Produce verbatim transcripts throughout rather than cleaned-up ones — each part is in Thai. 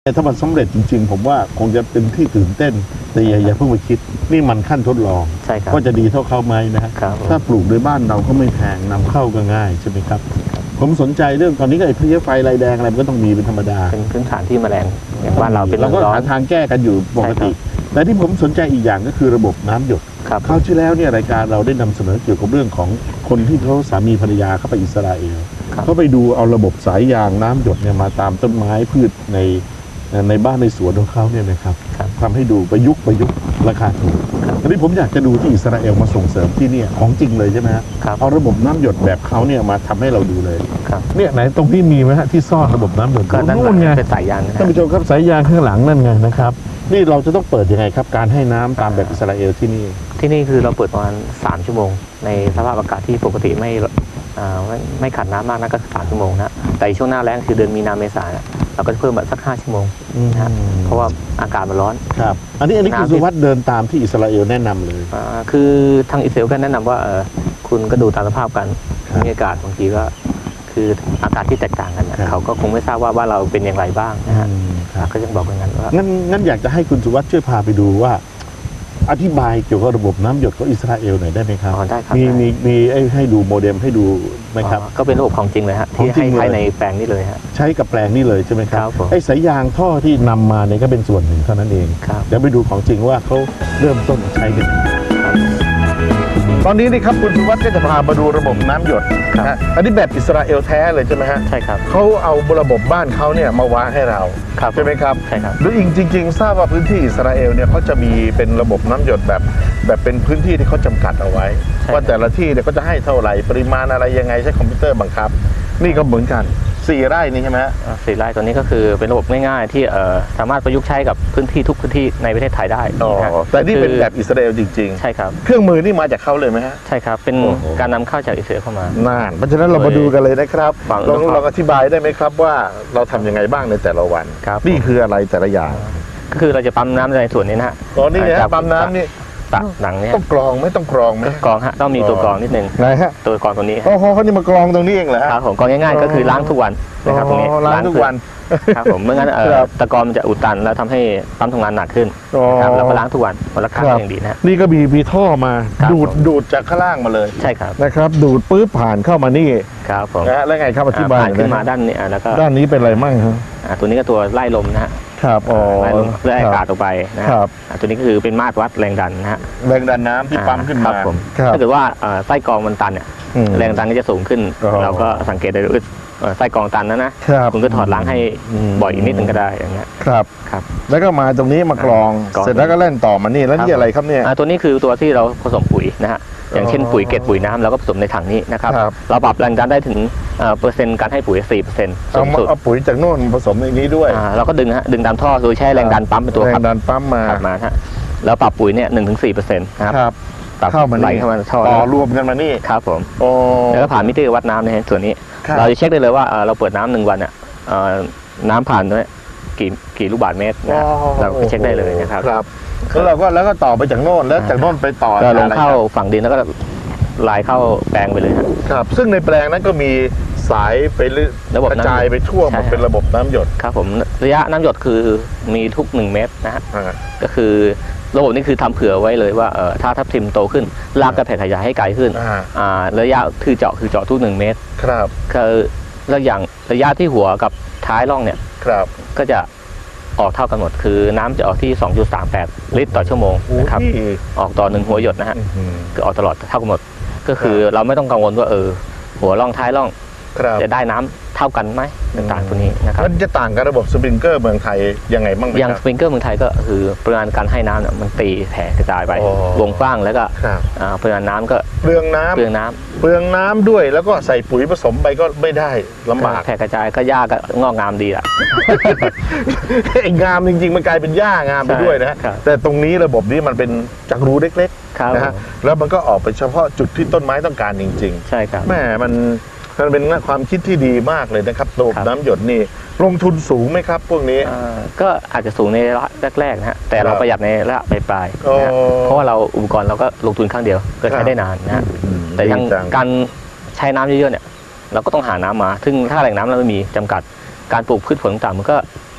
ถ้ามันสำเร็จจริงๆผมว่าคงจะเป็นที่ตื่นเต้นแต่อย่าอย่าเพิ่งไปคิดนี่มันขั้นทดลองว่าจะดีเท่าเขาไหมนะฮะถ้าปลูกในบ้านเราก็ไม่แพงนำเข้าก็ง่ายใช่ไหมครับผมสนใจเรื่องตอนนี้ก็ไอ้เพลี้ยไฟลายแดงอะไรมันก็ต้องมีเป็นธรรมดาเป็นพื้นฐานที่แมลงอย่างบ้านเราเป็นเราก็หาทางแก้กันอยู่ปกติแต่ที่ผมสนใจอีกอย่างก็คือระบบน้ำหยดคราวที่แล้วเนี่ยรายการเราได้นำเสนอเกี่ยวกับเรื่องของคนที่เขาสามีภรรยาเข้าไปอิสราเอลเขาไปดูเอาระบบสายยางน้ำหยดเนี่ยมาตามต้นไม้พืชในในบ้านในสวนของเขาเนี่ยนะครับทำให้ดูประยุกต์ประยุกต์ราคาถูกทีนี้ผมอยากจะดูที่อิสราเอลมาส่งเสริมที่นี่ของจริงเลยใช่ไหมฮะเอาระบบน้ำหยดแบบเขาเนี่ยมาทำให้เราดูเลยเนี่ยไหนตรงที่มีไหมฮะที่ซ่อนระบบน้ำหยดก็นู่นไงเป็นสายยางท่านผู้ชมครับสายยางข้างหลังนั่นไงนะครับนี่เราจะต้องเปิดยังไงครับการให้น้ำตามแบบอิสราเอลที่นี่ที่นี่คือเราเปิดประมาณสามชั่วโมงในสภาพอากาศที่ปกติไม่ไม่ไม่ขาดน้ำมากนักก็สามชั่วโมงนะแต่ช่วงหน้าแล้งคือเดือนมีนาเมษาเราก็เพิ่มแบบสักห้าชั่วโมงนะเพราะว่าอากาศมันร้อนครับอันนี้อันนี้คุณสุวัฒน์เดินตามที่อิสราเอลแนะนำเลยคือทางอิสราเอลก็แนะนำว่าคุณก็ดูตามสภาพกันมีอากาศบางทีก็คืออากาศที่แตกต่างกันเขาก็คงไม่ทราบว่าว่าเราเป็นอย่างไรบ้างนะฮะก็ยังบอกอย่างนั้นว่างั้นงั้นอยากจะให้คุณสุวัฒน์ช่วยพาไปดูว่าอธิบายเกี่ยวกับระบบน้ำหยดของอิสราเอลหน่อยได้ไหมครับได้ครับมีมีมีให้ดูโมเดลให้ดูไหมครับก็เป็นระบบของจริงเลยฮะที่ให้ใช้ในแปลงนี้เลยฮะใช้กับแปลงนี้เลยใช่ไหมครับไอ้สายยางท่อที่นำมาเนี่ยก็เป็นส่วนหนึ่งเท่านั้นเองเดี๋ยวไปดูของจริงว่าเขาเริ่มต้นใช้กันตอนนี้นี่ครับคุณสุวัฒน์ก็จะพามาดูระบบน้ำหยดนะฮะอันนี้แบบอิสราเอลแท้เลยใช่ไหมฮะใช่ครับเขาเอาระบบบ้านเขาเนี่ยมาวางให้เราใช่ไหมครับใช่ครับหรือจริงๆทราบว่าพื้นที่อิสราเอลเนี่ยเขาจะมีเป็นระบบน้ำหยดแบบแบบเป็นพื้นที่ที่เขาจำกัดเอาไว้ว่าแต่ละที่เนี่ยเขาจะให้เท่าไหร่ปริมาณอะไรยังไงใช้คอมพิวเตอร์บังคับนี่ก็เหมือนกันสี่ไร่นี่ใช่ไหมสี่ไร่ตัวนี้ก็คือเป็นระบบง่ายๆที่สามารถประยุกต์ใช้กับพื้นที่ทุกพื้นที่ในประเทศไทยได้แต่นี่เป็นแบบอิสราเอลจริงๆใช่ครับเครื่องมือนี่มาจากเขาเลยไหมฮะใช่ครับเป็นการนำเข้าจากอิสราเอลเข้ามาน่าเพราะฉะนั้นเรามาดูกันเลยนะครับลองลองอธิบายได้ไหมครับว่าเราทำยังไงบ้างในแต่ละวันนี่คืออะไรแต่ละอย่างก็คือเราจะปั๊มน้ำในส่วนนี้นะฮะตอนนี้เนี่ยปั๊มน้ำนี่ตักหนังเนี่ยต้องกรองไม่ต้องกรองไหมกรองฮะต้องมีตัวกรองนิดนึงไงฮะตัวกรองตัวนี้โอ้โหเขานี่มากรองตรงนี้เองเหรอครับผมกรองง่ายๆก็คือล้างทุกวันนะครับตรงนี้ล้างทุกวันครับผมเมื่องั้นตะกอนมันจะอุดตันแล้วทำให้ปั๊มทำงานหนักขึ้นครับแล้วก็ล้างทุกวันวันละครั้งอย่างดีนะนี่ก็มีมีท่อมาดูดดูดจากข้างล่างมาเลยใช่ครับนะครับดูดปื๊บผ่านเข้ามานี่ครับผมแล้วไงครับอธิบายขึ้นมาด้านนี้แล้วก็ด้านนี้เป็นอะไรมั่งครับตัวนี้ก็ตัวไล่ลมนะฮะครับอ๋อไล่ลมเพื่อให้อากาศออกไปนะครับตัวนี้ก็คือเป็นมาตรวัดแรงดันนะฮะแรงดันน้ำที่ปั๊มขึ้นมาผมถ้าเกิดว่าใต้กองมันตันเนี่ยแรงดันก็จะสูงขึ้นเราก็สังเกตได้ว่าไส้กรองตันนะนะคุณก็ถอดล้างให้บ่อยอีกนิดนึงก็ได้อย่างเงี้ยครับครับแล้วก็มาตรงนี้มากรองเสร็จแล้วก็เล่นต่อมานี่แล้วนี่อะไรครับเนี่ยตัวนี้คือตัวที่เราผสมปุ๋ยนะฮะอย่างเช่นปุ๋ยเกล็ดปุ๋ยน้ำเราก็ผสมในถังนี้นะครับเราปรับแรงดันได้ถึงเปอร์เซ็นต์การให้ปุ๋ยสี่เปอร์เซ็นต์สูงสุดเอาปุ๋ยจากโน่นผสมในนี้ด้วยเราก็ดึงฮะดึงตามท่อโดยใช้แรงดันปั๊มเป็นตัวแรงดันปั๊มมามาฮะแล้วปรับปุ๋ยเนี่ยหนึ่งถึงสี่เปอร์เซ็นต์นะครับเข้ามาไหลเข้ามาท่อต่อรวมกันมานี่ครับผมแล้วก็ผ่านมิเตอร์วัดน้ำในส่วนนี้เราจะเช็คได้เลยว่าเราเปิดน้ำหนึ่งวันเนี่ยน้ำผ่านด้วยกี่กี่ลูกบาศก์เมตรนะเราเช็คได้เลยนะครับครับแล้วเราก็แล้วก็ต่อไปจากโน่นแล้วจากโน่นไปต่อลงเข้าฝั่งดินแล้วก็ลายเข้าแปลงไปเลยครับซึ่งในแปลงนั้นก็มีสายไประจายไปทั่วมันเป็นระบบน้ำหยดครับผมระยะน้ำหยดคือมีทุกหนึ่งเมตรนะฮะก็คือระบบนี้คือทำเผื่อไว้เลยว่าถ้าทับทิมโตขึ้นรากกระแผ่ขยายให้ไกลขึ้นระยะคือเจาะคือเจาะทุกหนึ่งเมตรครับคือแล้วอย่างระยะที่หัวกับท้ายร่องเนี่ยครับก็จะออกเท่ากันหมดคือน้ำจะออกที่ สองจุดสามแปด ลิตรต่อชั่วโมงนะครับออกต่อหนึ่งหัวหยดนะฮะคือออกตลอดเท่ากันหมดก็คือเราไม่ต้องกังวลว่าเออหัวร่องท้ายร่องจะได้น้ำเท่ากันไหมต่างๆตัวนี้นะครับมันจะต่างกับระบบสปริงเกอร์เมืองไทยยังไงบ้างไหมอย่างสปริงเกอร์เมืองไทยก็คือปริมาณการให้น้ำเนี่ยมันตีแผ่กระจายไปวงกว้างแล้วก็ปริมาณน้ำก็เปลืองน้ำเปลืองน้ำเปลืองน้ำด้วยแล้วก็ใส่ปุ๋ยผสมไปก็ไม่ได้ลำบากแผ่กระจายก็หญ้าก็งอกงามดีอ่ะไอ้งามจริงๆมันกลายเป็นหญ้างามไปด้วยนะแต่ตรงนี้ระบบนี้มันเป็นจากรูเล็กๆนะฮะแล้วมันก็ออกไปเฉพาะจุดที่ต้นไม้ต้องการจริงๆใช่ครับแม่มันมันเป็นความคิดที่ดีมากเลยนะครับระบบน้ำหยดนี่ลงทุนสูงไหมครับพวกนี้ก็อาจจะสูงในระยะแรกๆนะฮะแต่เราประหยัดในระยะปลายๆนะเพราะว่าเราอุปกรณ์เราก็ลงทุนครั้งเดียวก็ใช้ได้นานนะฮะแต่ยังการใช้น้ำเยอะๆเนี่ยเราก็ต้องหาน้ำมาซึ่งถ้าแหล่งน้ำเราไม่มีจำกัดการปลูกพืชผลต่างๆมันก็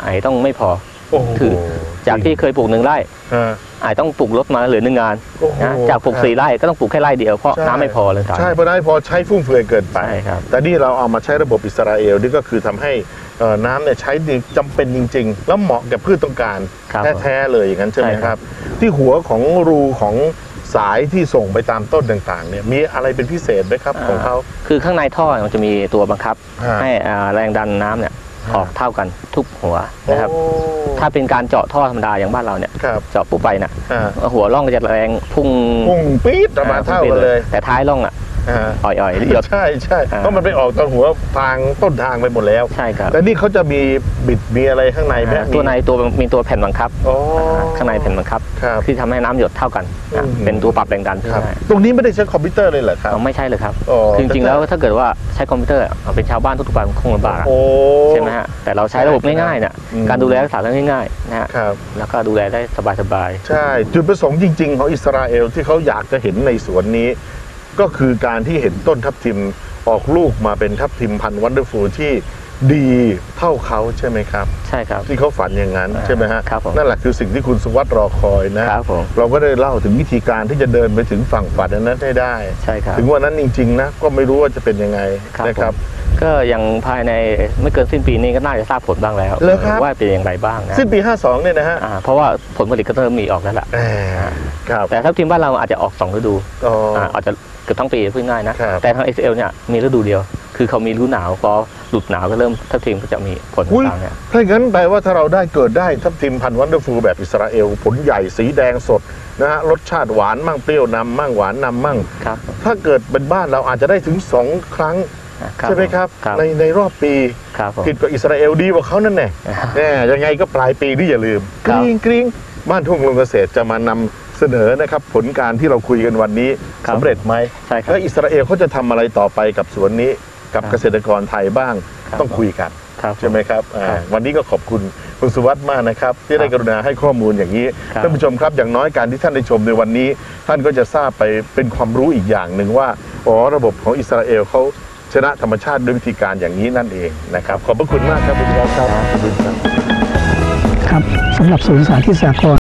ไอ้ต้องไม่พอโอ้โหคือจากที่เคยปลูกหนึ่งไร่ฮะไอ้ต้องปลูกลดมาเหลือหนึ่งงานโอ้โหนะจากปลูกสี่ไร่ก็ต้องปลูกแค่ไร่เดียวเพราะใช่น้ำไม่พอเลยครับใช่เพราะได้พอใช้ฟุ่มเฟือยเกินไปใช่ครับแต่นี่เราเอามาใช้ระบบอิสราเอลนี่ก็คือทำให้เอ่อน้ำเนี่ยใช้จำเป็นจริง ๆ แล้วเหมาะกับพืชต้องการครับแท้ๆเลยอย่างนั้นใช่ไหมใช่คครัรับบที่หัวของรูของสายที่ส่งไปตามต้นต่างๆเนี่ยมีอะไรเป็นพิเศษไหมครับของเขาคือข้างในท่อมันจะมีตัวบังคับฮะให้อ่าแรงดันน้ำเนี่ยฮะออกเท่ากันทุกหัวนะครับโอ้ถ้าเป็นการเจาะท่อธรรมดาอย่างบ้านเราเนี่ยครับเจาะปุ๊บไปน่ะอ่าหัวร่องก็จะแรงพุ่งพุ่งปี๊ดออกมาเท่ากันเลยแต่ท้ายร่องอ่ะอ่าอ่อยๆหยดใช่ใช่อ่าเพราะมันไปออกตอนหัวทางต้นทางไปหมดแล้วใช่ครับแต่นี่เขาจะมีบิดมีอะไรข้างในไหมอ่าตัวในตัวมีตัวแผ่นบังคับอ๋อข้างในแผ่นบังคับครับที่ทำให้น้ำหยดเท่ากันนะอืมเป็นตัวปรับแรงดันขึ้นครับได้ตรงนี้ไม่ได้ใช้คอมพิวเตอร์เลยเหรอครับเอาไม่ใช่เลยครับอ๋อคือจริงๆแล้วถ้าเกิดว่าใช้คอมพิวเตอร์เอาเป็นชาวบ้านทุกๆวันคงลำบากอะโอ้ใช่ไหมฮะแต่เราใช้ระบบง่ายๆเนี่ยอืมการดูแลรักษาก็ง่ายๆนะฮะครับแล้วก็ดูแลได้สบายๆใช่ จุดประสงค์จริง ๆ ของอิสราเอลที่เขาอยากจะเห็นในสวนนี้ ก็คือการที่เห็นต้นทับทิมออกลูกมาเป็นทับทิมพันธุ์วันเดอร์ฟูลที่ดีเท่าเขาใช่ไหมครับใช่ครับที่เขาฝันอย่างนั้นอ่าใช่ไหมฮะครับผมนั่นแหละคือสิ่งที่คุณสุวัสด์รอคอยนะครับผมเราก็ได้เล่าถึงวิธีการที่จะเดินไปถึงฝั่งฝันนั้นให้ได้ใช่ครับถึงวันนั้นจริง ๆ นะ ก็ไม่รู้ว่าจะเป็นยังไงครับนะครับผมก็ยังภายในไม่เกินสิ้นปีนี้ก็น่าจะทราบผลบ้างแล้วเหรอครับว่าเป็นอย่างไรบ้างนะสิ้นปีห้าสองเนี่ยนะฮะอ่าเพราะว่าผลผลิตก็เริ่มมีออกแล้วล่ะแหมครับแต่ถ้าทีมบ้านเราอาจจะออกสองฤดูอ๋อออ่าอาจจะเกือบทั้งปีพูดง่ายนะครับ แต่ทาง เอส เอล เนี่ยมีฤดูเดียว คือเขามีฤดูหนาวพอหลุดหนาวก็เริ่มทัพทีมก็จะมีผลอุ๊ยต่างๆเนี่ยถ้าอย่างนั้นแปลว่าถ้าเราได้เกิดได้ทับทิมพันธุ์วันเดอร์ฟูลแบบอิสราเอล ผลใหญ่สีแดงสดนะฮะรสชาติหวานมั่งเปรี้ยวนำมั่งหวานนำมั่งครับถ้าเกิดเป็นบ้านเราอาจจะได้ถึงสองครั้ง ใช่ไหมครับครับในในรอบปีครับผมผิดกับอิสราเอลดีกว่าเขานั่นแน่ แน่ยังไงก็ปลายปีนี่อย่าลืมคกรับริ๊งกริ๊งบ้านทุ่งลงเกษตรจะมานำเสนอนะครับผลการที่เราคุยกันวันนี้ครับสำเร็จไหมใช่ครับแล้วอิสราเอลเขาจะทำอะไรต่อไปกับสวนนี้กับครับเกษตรกรไทยบ้างครับต้องคุยกันครับใช่ไหมครับอ่าครับวันนี้ก็ขอบคุณคุณสุวัสด์มากนะครับที่ได้ครับกรุณาให้ข้อมูลอย่างนี้ครับท่านผู้ชมครับอย่างน้อยการที่ท่านได้ชมในวันนี้ ท่านก็จะทราบไปเป็นความรู้อีกอย่างหนึ่งว่าอ๋อระบบของอิสราเอลเขาชนะธรรมชาติด้วยวิธีการอย่างนี้นั่นเองนะครับขอบพระคุณมากครับคุณสุวัสด์ครับขอบคุณครับครับสำหรับศูนย์สาธิตสหกรณ์